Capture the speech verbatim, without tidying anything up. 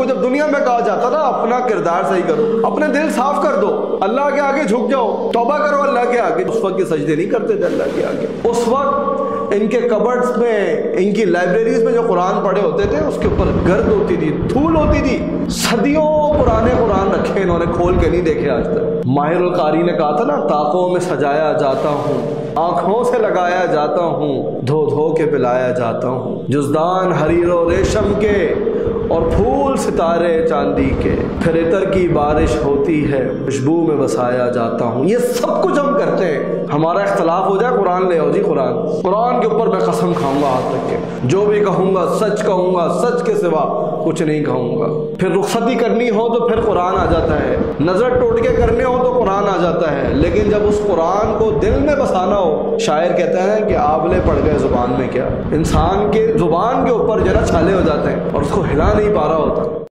کو جب دنیا میں کہا جاتا نا اپنا کردار صحیح کرو، اپنے دل صاف کر دو، اللہ کے آگے جھک جاؤ، توبہ کرو اللہ کے آگے، اس وقت یہ سجدے نہیں کرتے تھے اللہ کے آگے۔ اس وقت ان کے کبرڈز میں، ان کی لائبریریز میں جو قرآن پڑھے ہوتے تھے اس کے اوپر گرد ہوتی تھی، دھول ہوتی تھی، صدیوں پرانے قرآن رکھے انہوں نے، کھول کے نہیں دیکھے آج تک۔ ماہر القاری نے کہا تھا نا، طاقوں میں سجایا جاتا ہوں، آنکھوں سے لگایا جاتا ہوں، دھو دھو کے پلایا جاتا ہوں، جزدان حریر و ریشم کے اور پھول ستارے چاندی کے، پھر عطر کی بارش ہوتی ہے، خوشبو میں بسایا جاتا ہوں۔ یہ سب کچھ ہم کرتے ہیں، ہمارا اختلاف ہو جائے قرآن لے آؤ جی، قرآن قرآن کے اوپر میں قسم کھاؤں گا ہاتھ رکھ کے، جو بھی کہوں گا سچ کہوں گا، سچ کے سوا کچھ نہیں کہوں گا۔ پھر رخصتی کرنی ہو تو پھر قرآن آ جاتا ہے، نظر ٹوٹ کے کرنے ہو تو قرآن آ جاتا ہے، لیکن جب اس قرآن کو دل میں بسانا ہو، شاعر کہتا ہے کہ آبلے پڑ گئے زبان میں کیا، انسان کے زبان کے اوپر ذرا چھالے ہو جاتے ہیں اور اس کو ہلا نہیں پا رہا ہوتا۔